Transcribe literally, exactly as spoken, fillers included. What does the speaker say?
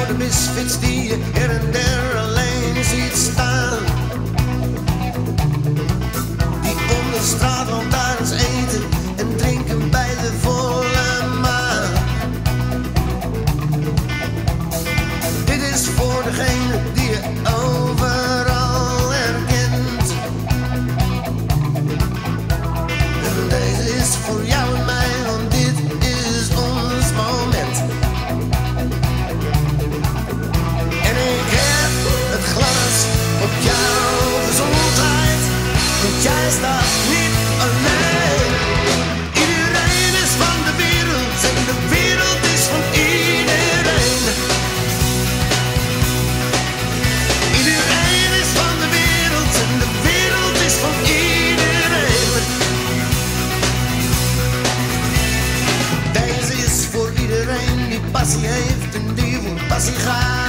voor de misfits die je her en der alleen ziet staan. Die om de straatlantaarns eten en drinken bij de volle maan. Dit is voor degene die je overal herkent. En deze is voor jou en mij, want dit is ons moment. En ik heb het glas op jouw gezondheid, want jij staat niet alleen. Iedereen is van de wereld en de wereld is van iedereen. Iedereen is van de wereld en de wereld is van iedereen. Deze is voor iedereen die passie heeft en die voor passie gaat.